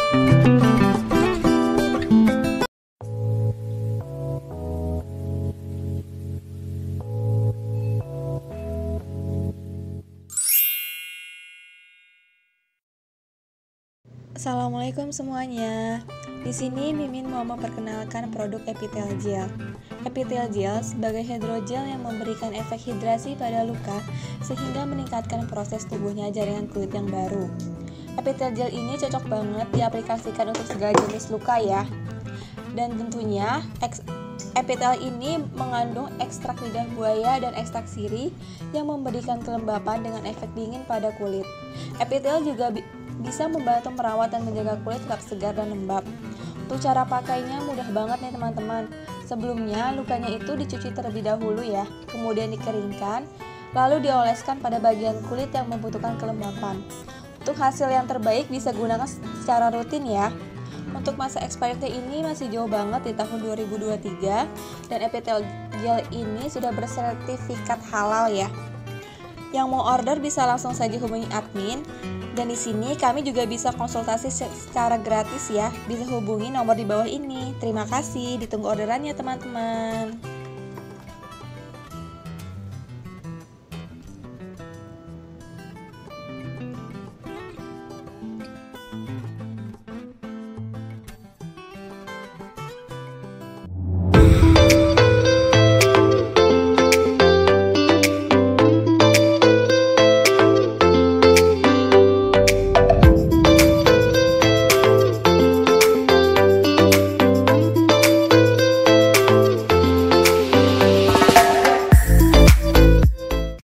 Assalamualaikum semuanya. Di sini Mimin mau memperkenalkan produk Epitel Gel. Epitel Gel sebagai hidrogel yang memberikan efek hidrasi pada luka sehingga meningkatkan proses tumbuhnya jaringan kulit yang baru. Epitel Gel ini cocok banget diaplikasikan untuk segala jenis luka ya. Dan tentunya Epitel ini mengandung ekstrak lidah buaya dan ekstrak sirih yang memberikan kelembapan dengan efek dingin pada kulit. Epitel juga bisa membantu merawat dan menjaga kulit tetap segar dan lembab. Untuk cara pakainya mudah banget nih teman-teman. Sebelumnya lukanya itu dicuci terlebih dahulu ya, kemudian dikeringkan, lalu dioleskan pada bagian kulit yang membutuhkan kelembapan. Untuk hasil yang terbaik bisa gunakan secara rutin ya. Untuk masa expirednya ini masih jauh banget di tahun 2023 dan Epitel Gel ini sudah bersertifikat halal ya. Yang mau order bisa langsung saja hubungi admin. Dan di sini kami juga bisa konsultasi secara gratis ya. Bisa hubungi nomor di bawah ini. Terima kasih, ditunggu orderannya teman-teman.